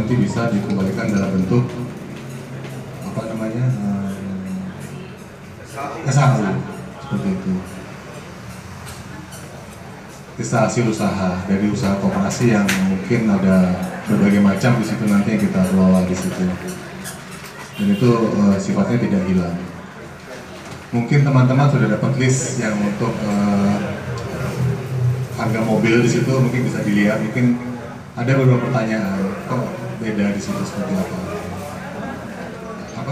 nanti bisa dikembalikan dalam bentuk apa namanya SHU seperti itu. Instalasi usaha dari usaha koperasi yang mungkin ada berbagai macam di situ nanti yang kita kelola di situ, dan itu sifatnya tidak hilang. Mungkin teman-teman sudah dapat list yang untuk harga mobil di situ, mungkin bisa dilihat. Mungkin ada beberapa pertanyaan, kok beda di situ seperti apa? Apa?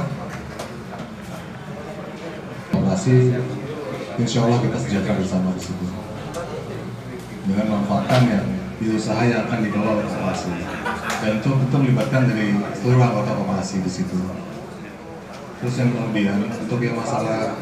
Koperasi, insya Allah kita sejahtera bersama di situ, dengan manfaatan yang di usaha yang akan dikelola oleh koperasi, dan itu tentu melibatkan dari seluruh anggota koperasi di situ. Terus yang kemudian untuk yang masalah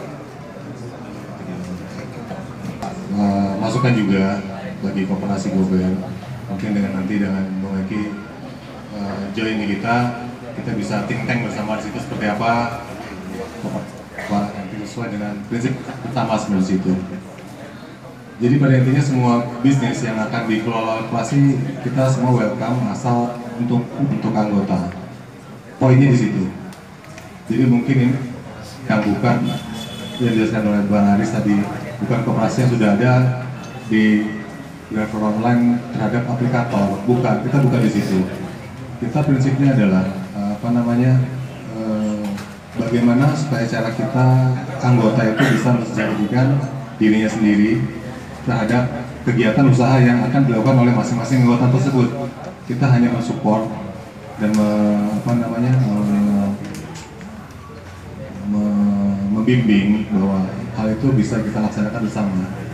masukan juga bagi koperasi Gober, mungkin dengan nanti dengan Bung Eki join di kita bisa think tank bersama di situ seperti apa nanti sesuai dengan prinsip utama sebenarnya situ. Jadi pada intinya semua bisnis yang akan dikelola koperasi kita semua welcome, asal untuk anggota. Poinnya di situ. Jadi mungkin ini yang bukan yang dijelaskan oleh Bang Aris tadi, bukan koperasi yang sudah ada di driver online terhadap aplikator, bukan, kita bukan di situ. Kita prinsipnya adalah bagaimana supaya cara kita anggota itu bisa mensejahterakan dirinya sendiri terhadap kegiatan usaha yang akan dilakukan oleh masing-masing anggota tersebut. Kita hanya mensupport dan membimbing bahwa hal itu bisa kita laksanakan bersama.